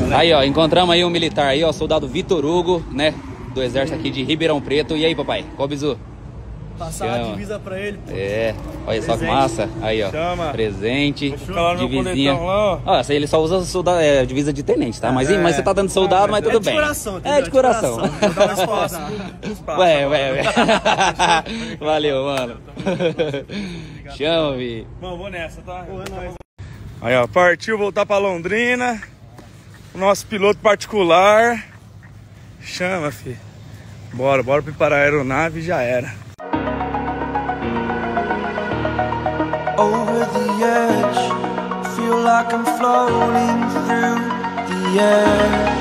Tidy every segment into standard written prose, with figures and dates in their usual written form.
Aí, ó, encontramos aí um militar aí, ó, soldado Vitor Hugo, né? Do exército aqui de Ribeirão Preto. E aí, papai? Qual o bizu? Passar a divisa pra ele, pô. É, olha só que massa. Aí, ó. Chama. Presente. Divisinha. Ó, essa aí ele só usa divisa de tenente, tá? Mas você tá dando soldado, mas tudo bem. Coração, é de coração. Vou dar um espaço. Ué. Valeu, mano. Chama, Vi. Mano, vou nessa, tá? É nóis. Aí, ó, partiu voltar pra Londrina. O nosso piloto particular. Chama, fi. Bora preparar a aeronave e já era. Over the edge, feel like I'm floating through the air.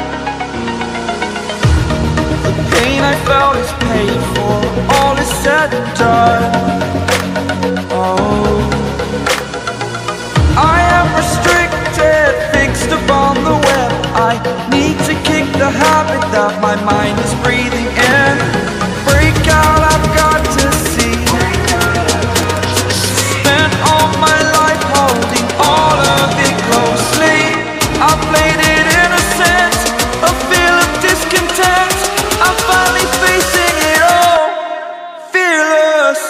The pain I felt is paid for, all is said and done. Oh, I am restricted, fixed upon the web. I need to kick the habit that my mind is breathing in. Break out, I've got to see. Spent all my life holding all of it closely. I played it innocent, a feel of discontent. I'm finally facing it all, fearless.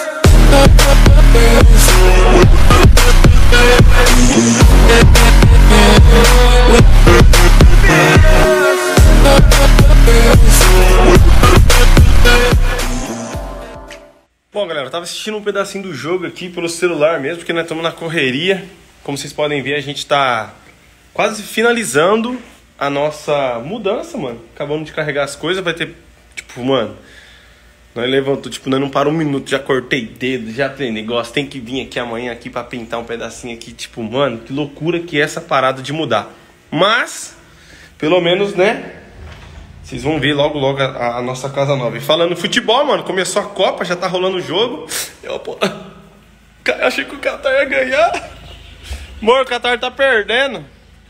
Bom, galera, eu tava assistindo um pedacinho do jogo aqui pelo celular mesmo, porque nós estamos na correria. Como vocês podem ver, a gente tá quase finalizando a nossa mudança, mano. Acabamos de carregar as coisas, vai ter, tipo, mano, nós levantou, tipo, nós não parou um minuto, já cortei dedo, já tem negócio, tem que vir aqui amanhã aqui pra pintar um pedacinho aqui, tipo, mano, que loucura que é essa parada de mudar. Mas, pelo menos, né, vocês vão ver logo a nossa casa nova. E falando em futebol, mano, começou a Copa, já tá rolando o jogo. Eu achei que o Qatar ia ganhar. Amor, o Qatar tá perdendo.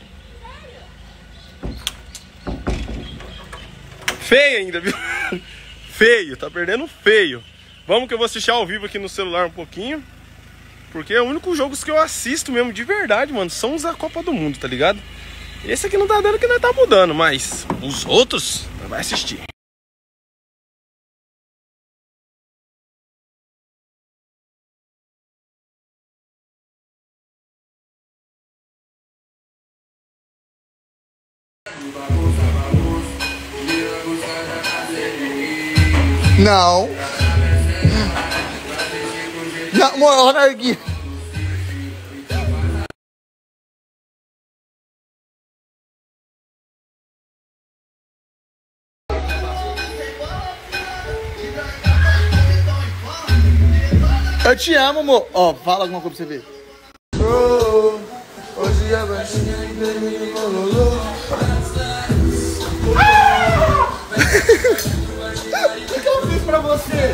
Feio ainda, viu? Feio, tá perdendo feio. Vamos que eu vou assistir ao vivo aqui no celular um pouquinho. Porque é o único jogo que eu assisto mesmo de verdade, mano, são os da Copa do Mundo, tá ligado? Esse aqui não tá dando que nós tá mudando, mas os outros nós vai assistir. Não. Não, amor, olha aqui. Eu te amo, amor. Ó, fala alguma coisa pra você ver. Hoje é baixinha e vermelho colorou. O que eu fiz pra você?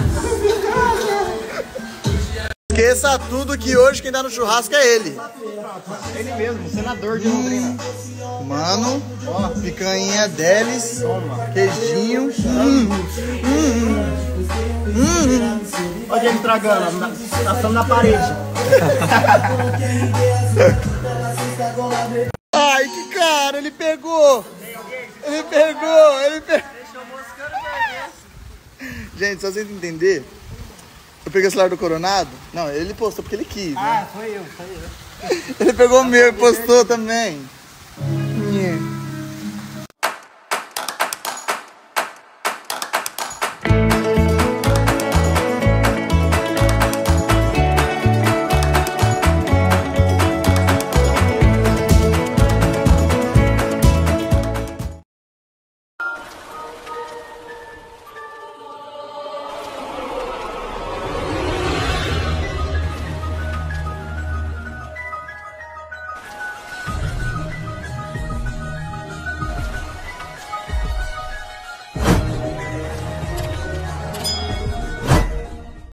Esqueça tudo que hoje quem tá no churrasco é ele. Ele mesmo, senador de Londrina. Mano, ó, picanha deles, queijinho. Olha ele tragando, passando na parede. Ai, que cara, ele pegou. Ele pegou. Gente, só vocês entenderem, eu peguei o celular do Coronado. Não, ele postou porque ele quis, né? Foi eu. Ele pegou o meu e postou também.